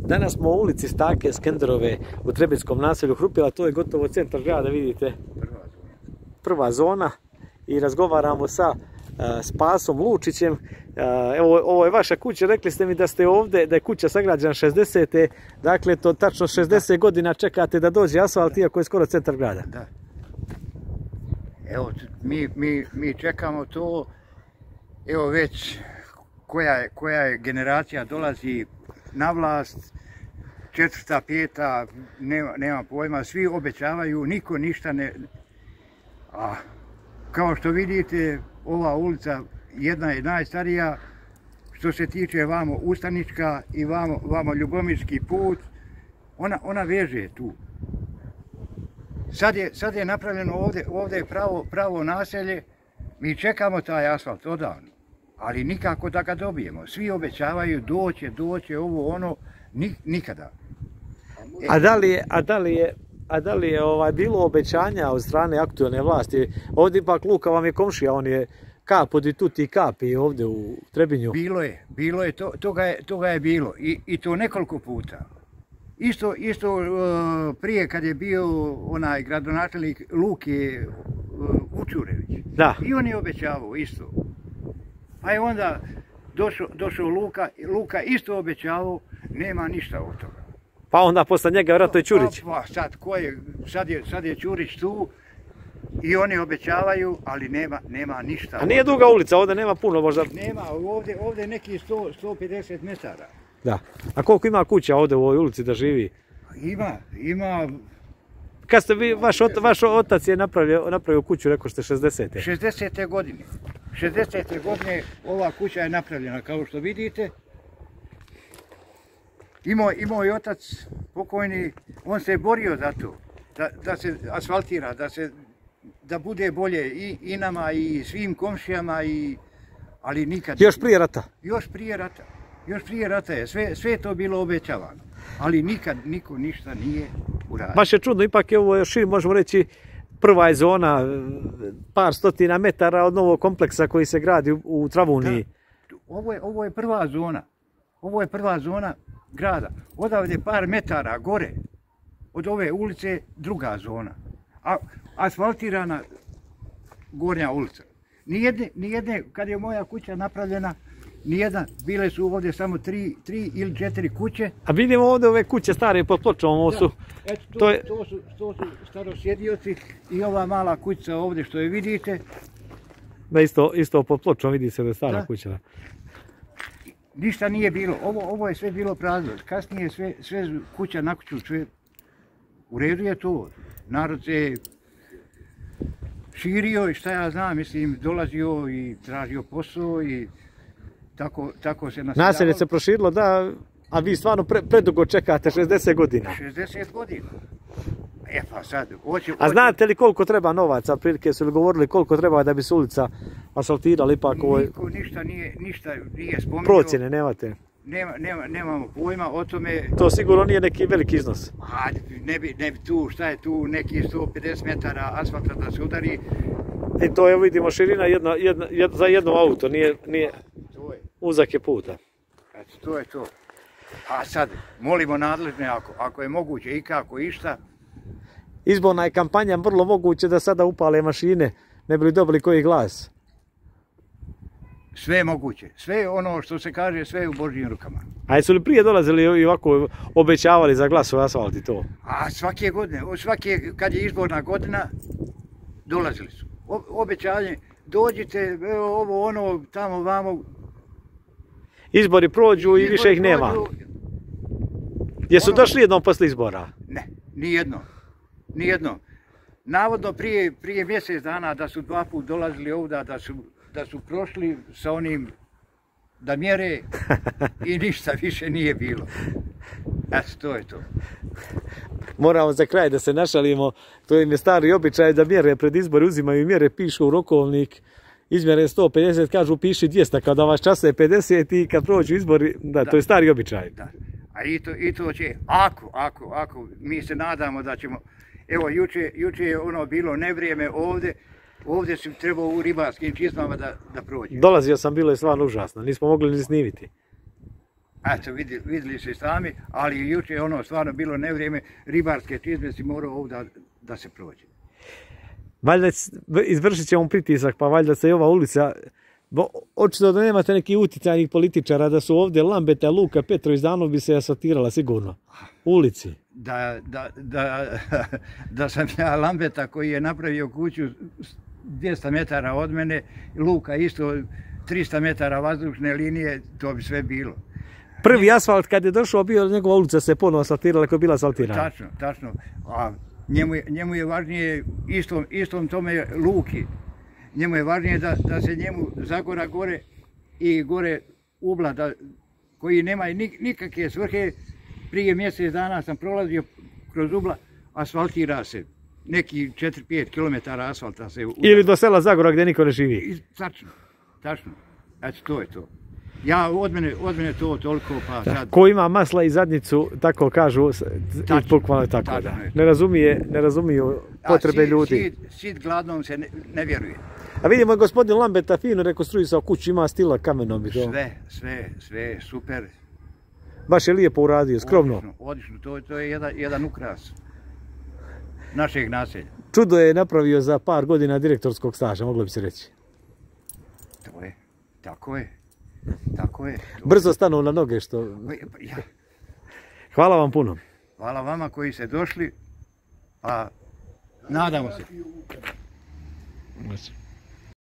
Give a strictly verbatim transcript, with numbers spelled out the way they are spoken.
Danas smo u ulici Stake Skenderove u Trebinjskom naselju Hrupila, to je gotovo centar grada, vidite, prva zona i razgovaramo sa uh, Spasom Lučićem. Uh, evo, ovo je vaša kuća, rekli ste mi da ste ovdje, da je kuća sagrađena šezdesete. Dakle, to tačno šezdeset godina čekate da dođe asfalt, iako je skoro centar grada. Da. Evo, mi, mi, mi čekamo to, evo već koja je, koja je generacija dolazi na vlast, četvrta, peta, nema, nema pojma, svi obećavaju, niko ništa ne... A kao što vidite, ova ulica jedna je najstarija, što se tiče vamo Ustanička i vamo, vamo Ljubomirski put, ona, ona veže tu. Sad je, sad je napravljeno ovdje, ovdje je pravo, pravo naselje, mi čekamo taj asfalt odavno, ali nikako da ga dobijemo. Svi obećavaju doće, doće, ovo, ono, nikada. E, a da li je, a da li je, a da li je ovaj, bilo obećanja od strane aktualne vlasti? Ovdje ipak Luka vam je komšija, on je kap od tuti kapi ovdje u Trebinju. Bilo je, bilo je, to, toga je, toga je bilo i, i to nekoliko puta. Isto, isto uh, prije kad je bio onaj gradonačelnik Luke uh, Vučurević. Da. I on je obećavao isto. A je onda došao, došao Luka, Luka isto obećavao, nema ništa od toga. Pa onda posle njega vjerojatno je Ćurić. Pa, pa sad, ko je, sad, je, sad je Ćurić tu i oni obećavaju, ali nema, nema ništa. A nije duga ulica, ovdje nema puno možda? Nema, ovdje, ovdje neki sto do sto pedeset metara. Da. A koliko ima kuća ovdje u ovoj ulici da živi? Ima, ima... Kad ste vi, vaš, ot, vaš otac je napravio, napravio kuću, rekao ste šezdesete. šezdesete godine. šezdesete godine ova kuća je napravljena, kao što vidite. Imao, imao je otac pokojni, on se borio za to, da, da se asfaltira, da, se, da bude bolje i, i nama i svim komšijama, i, ali nikad... Još prije rata? Još prije rata. Još prije rata je, sve, sve to bilo obećavano, ali nikad niko ništa nije uradio. Baš je čudno, ipak je ovo još i možemo reći prva je zona, par stotina metara od novog kompleksa koji se gradi u, u Travuniji. Da, ovo, je, ovo je prva zona, ovo je prva zona grada, odavde par metara gore, od ove ulice druga zona, a asfaltirana gornja ulica. Nijedne, nijedne, kad je moja kuća napravljena, nijedna, bile su ovdje samo tri, tri ili četiri kuće. A vidimo ovdje ove kuće stare pod pločom, ovo su... Da, eto, to, to, je... to, su, to su starosjedioci i ova mala kuća ovdje što je vidite. Da, isto, isto pod pločom vidi se da je stara da. kuća. Ništa nije bilo, ovo, ovo je sve bilo prazno. Kasnije sve, sve kuća na kuću, sve u redu je to. Narod se širio i šta ja znam, mislim, dolazio i tražio posao i tako, tako se naseljavalo. Naselje se proširilo, da, a vi stvarno pre, predugo čekate, šezdeset godina. šezdeset godina. E pa sad, hoće... A znate li koliko treba novaca, prilike su li govorili koliko treba da bi se ulica asfaltirala ipak ovo... Niko ništa nije, ništa nije spomenuo. Procjene nemate? Nema, nema, nemamo pojma o tome. To sigurno nije neki veliki iznos. A ne bi, ne bi tu, šta je tu, neki sto pedeset metara asfalta da se udari. I to je, vidimo, širina jedna, jedna, jedna, za jedno auto, nije, nije to je. Uzak je puta. Eto, to je to. A sad, molimo nadležne, ako, ako je moguće i kako išta. Izborna je kampanja, vrlo moguće da sada upale mašine, ne bi li dobili koji glas. Sve je moguće, sve ono što se kaže, sve je u Božjim rukama. A jesu li prije dolazili i ovako obećavali za glasove asfalt i to? A svake godine, svake, kad je izborna godina, dolazili su. O, obećanje, dođite, ovo, ono, tamo, vamo. Izbori prođu i više ih nema. Jesu ono, došli jednom posle izbora? Ne, nijedno. Nijedno. Navodno prije, prije mjesec dana da su dva put dolazili ovdje, da su, da su prošli sa onim da mjere i ništa više nije bilo. Eto, to je to. Moramo za kraj da se našalimo, to im je stari običaj da mjere pred izbori, uzimaju mjere, pišu u rokovnik, izmjere sto pedeset, kažu piši dvjesto, kada vas časa je pedeset i kad prođu izbori, da, da. To je stari običaj. Da. A i to, i to će, ako, ako, ako, mi se nadamo da ćemo, evo, juče, juče je ono bilo nevrijeme ovdje, ovdje sam trebao u ribarskim čizmama da, da prođe. Dolazio sam, bilo je stvarno užasno, nismo mogli ni snimiti. Eto, vidjeli, vidjeli se sami, ali juče je ono stvarno bilo nevrijeme, ribarske čizme si morao ovdje da se prođe. Valjda izvršit ćemo pritisak, pa valjda se i ova ulica, bo, očito da nemate nekih utjecajnih političara, da su ovdje Lambeta, Luka, Petrović, davno bi se asfaltirala sigurno. U ulici. Da, da, da, da sam ja Lambeta koji je napravio kuću dvjesto metara od mene, Luka isto tristo metara vazdušne linije, to bi sve bilo. Prvi asfalt kad je došao bio, njegova ulica se ponovo asfaltirala koja je bila asfaltirana. Tačno, tačno. A njemu je, njemu je važnije, istom, istom tome Luki, njemu je važnije da, da se njemu Zagora gore i gore Ubla, da, koji nema nik, nikakve svrhe. Prije mjesec dana sam prolazio kroz Ubla, asfaltira se. Neki četiri pet kilometara asfalta se... Udara. Ili do sela Zagora gdje niko ne živi. I, tačno, tačno. Eto, to je to. Ja, od mene, od mene to toliko, pa sad... Ko ima masla i zadnjicu, tako kažu, tačno, i bukvalno tako tačno, da. Ne razumije, ne razumiju potrebe A, sit, ljudi. Sit, sit gladnom se ne, ne vjeruje. A vidimo, gospodin Lambeta fino rekonstruisao kuću, ima stila kamenom i to. Sve, sve, sve, super. Baš je lijepo uradio, skromno. Odlično, odlično. To, to je jedan, jedan ukras našeg naselja. Čudo je napravio za par godina direktorskog staža, moglo bi se reći. To je, tako je, tako je. Brzo stanu na noge, što... Ja. Hvala vam puno. Hvala vama koji ste došli, a nadamo se.